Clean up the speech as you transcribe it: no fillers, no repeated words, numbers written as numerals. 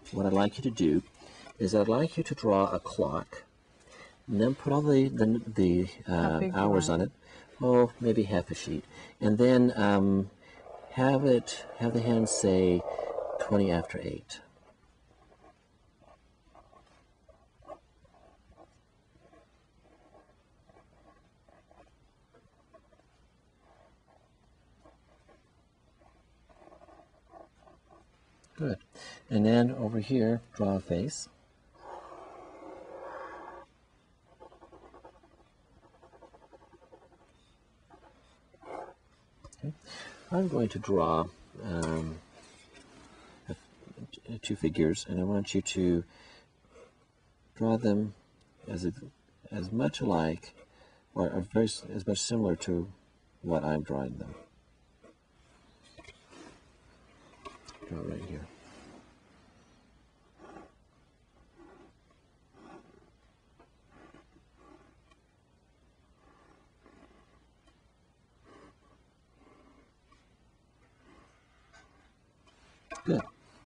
what I'd like you to do is I'd like you to draw a clock, and then put all the hours on it. Oh, maybe half a sheet, and then have the hand say 20 after 8. Good. And then over here, draw a face. Okay. I'm going to draw two figures, and I want you to draw them as much alike, or as much similar to what I'm drawing them. Draw right here. Good.